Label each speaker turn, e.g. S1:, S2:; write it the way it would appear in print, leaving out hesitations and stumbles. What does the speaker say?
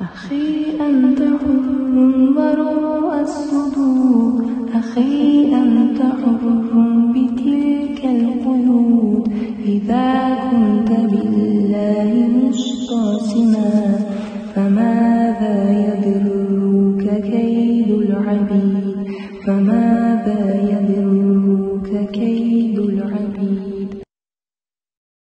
S1: أخي أنت حر وروء الصدور، أخي أنت حر بتلك القيود. إذا كنت بالله مستعصما فماذا يضرك كيد العبيد، فماذا يضرك كيد العبيد.